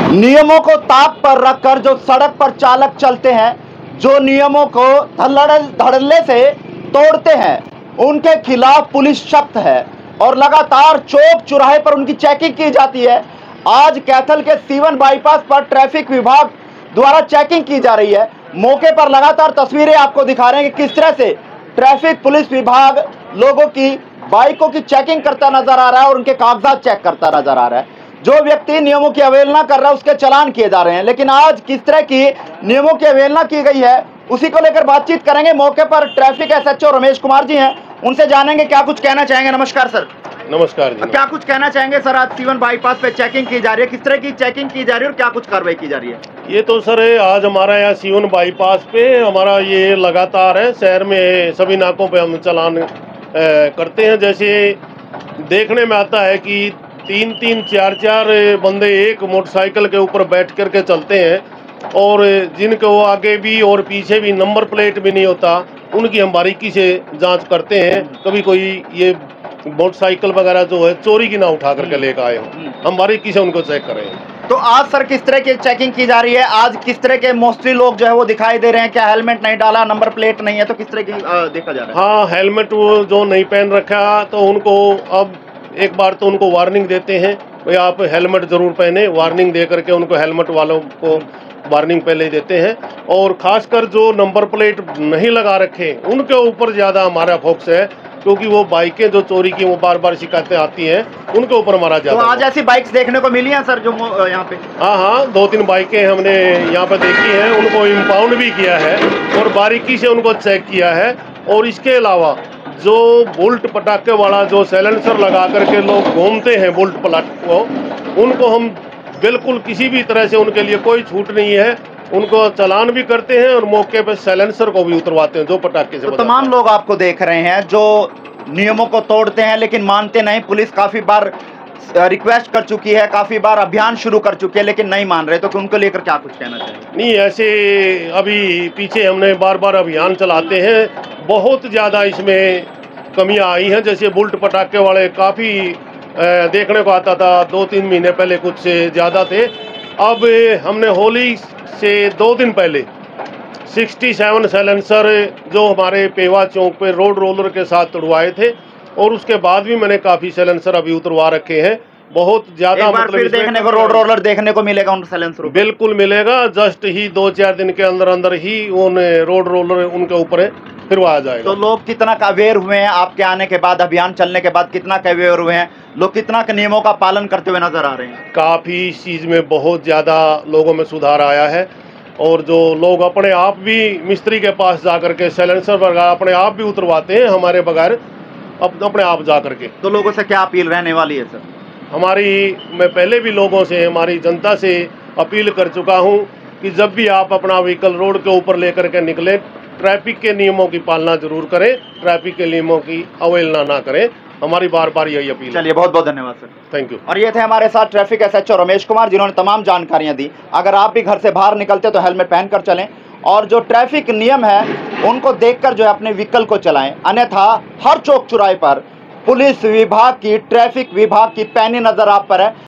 नियमों को ताक पर रखकर जो सड़क पर चालक चलते हैं, जो नियमों को धड़ल्ले से तोड़ते हैं, उनके खिलाफ पुलिस सख्त है और लगातार चौक चौराहे पर उनकी चेकिंग की जाती है। आज कैथल के सीवन बाईपास पर ट्रैफिक विभाग द्वारा चेकिंग की जा रही है। मौके पर लगातार तस्वीरें आपको दिखा रहे हैं कि किस तरह से ट्रैफिक पुलिस विभाग लोगों की बाइकों की चेकिंग करता नजर आ रहा है और उनके कागजात चेक करता नजर आ रहा है। जो व्यक्ति नियमों की अवहेलना कर रहा है उसके चालान किए जा रहे हैं। लेकिन आज किस तरह की नियमों की अवहेलना की गई है उसी को लेकर बातचीत करेंगे। मौके पर ट्रैफिक एसएचओ रमेश कुमार जी हैं, उनसे जानेंगे क्या कुछ कहना चाहेंगे। नमस्कार सर। नमस्कार जी। क्या कुछ कहना चाहेंगे सर? आज सीवन बाईपास पे चेकिंग की जा रही है, किस तरह की चेकिंग की जा रही है और क्या कुछ कार्रवाई की जा रही है? ये तो सर आज हमारा यहाँ सीवन बाईपास पे हमारा ये लगातार है, शहर में सभी नाकों पे हम चालान करते हैं। जैसे देखने में आता है कि 3-3, 4-4 बंदे एक मोटरसाइकिल के ऊपर बैठ करके चलते हैं और जिनको आगे भी और पीछे भी नंबर प्लेट भी नहीं होता, उनकी हम बारीकी से जांच करते हैं। कभी कोई ये मोटरसाइकिल वगैरह जो है चोरी की ना उठा करके लेकर आए हों, हम बारीकी से उनको चेक करें। तो आज सर किस तरह की चेकिंग की जा रही है? आज किस तरह के मोस्टली लोग जो है वो दिखाई दे रहे हैं? क्या हेलमेट नहीं डाला, नंबर प्लेट नहीं है, तो किस तरह की देखा जा रहा है? हाँ, हेलमेट वो जो नहीं पहन रखा तो उनको अब एक बार तो उनको वार्निंग देते हैं, भाई आप हेलमेट जरूर पहने। वार्निंग दे करके उनको हेलमेट वालों को वार्निंग पहले देते हैं। और खासकर जो नंबर प्लेट नहीं लगा रखे उनके ऊपर ज़्यादा हमारा फोकस है, क्योंकि वो बाइकें जो चोरी की वो बार बार शिकायतें आती हैं, उनके ऊपर हमारा ज़्यादा। तो आज ऐसी बाइक्स देखने को मिली हैं सर जो यहाँ पे? हाँ, 2-3 बाइकें हमने यहाँ पे देखी हैं, उनको इम्पाउंड भी किया है और बारीकी से उनको चेक किया है। और इसके अलावा जो बुलेट पटाखे वाला जो साइलेंसर लगा करके लोग घूमते हैं बुलेट पटाखे को, उनको हम बिल्कुल किसी भी तरह से उनके लिए कोई छूट नहीं है, उनको चालान भी करते हैं और मौके पे साइलेंसर को भी उतरवाते हैं जो पटाखे से। तो तमाम लोग आपको देख रहे हैं जो नियमों को तोड़ते हैं लेकिन मानते नहीं। पुलिस काफी बार रिक्वेस्ट कर चुकी है, काफी बार अभियान शुरू कर चुकी है लेकिन नहीं मान रहे, तो उनको लेकर क्या कुछ कहना चाहिए? नहीं, ऐसे अभी पीछे हमने बार बार अभियान चलाते हैं, बहुत ज़्यादा इसमें कमियां आई हैं। जैसे बुलेट पटाखे वाले काफ़ी देखने को आता था, 2-3 महीने पहले कुछ ज़्यादा थे। अब हमने होली से 2 दिन पहले 67 साइलेंसर जो हमारे पेवा चौक पे रोड रोलर के साथ तोड़वाए थे और उसके बाद भी मैंने काफ़ी साइलेंसर अभी उतरवा रखे हैं। बहुत ज़्यादा मतलब देखने को रोड रोलर देखने को मिलेगा उन साइलेंसर? बिल्कुल मिलेगा। जस्ट ही 2-4 दिन के अंदर अंदर ही उन रोड रोलर उनके ऊपर फिरवाया जाएगा। तो लोग कितना अवेयर हुए हैं आपके आने के बाद, अभियान चलने के बाद कितना अवेयर हुए हैं लोग? कितना नियमों का पालन करते हुए नजर आ रहे हैं? काफ़ी इस चीज़ में बहुत ज़्यादा लोगों में सुधार आया है। और जो लोग अपने आप भी मिस्त्री के पास जा करके साइलेंसर वगैरह अपने आप भी उतरवाते हैं हमारे बगैर, अपने आप जा करके। तो लोगों से क्या अपील रहने वाली है सर? मैं पहले भी लोगों से, हमारी जनता से अपील कर चुका हूं कि जब भी आप अपना व्हीकल रोड के ऊपर लेकर के निकलें, ट्रैफिक के नियमों की पालना जरूर करें, ट्रैफिक के नियमों की अवहेलना ना करें। हमारी बार बार यही अपील है। चलिए, बहुत बहुत धन्यवाद सर। Thank you. और ये थे हमारे साथ ट्रैफिक एसएचओ रमेश कुमार, जिन्होंने तमाम जानकारियां दी। अगर आप भी घर से बाहर निकलते तो हेलमेट पहनकर चलें और जो ट्रैफिक नियम है उनको देखकर जो है अपने व्हीकल को चलाएं, अन्यथा हर चौक चौराहे पर पुलिस विभाग की, ट्रैफिक विभाग की पैनी नजर आप पर है।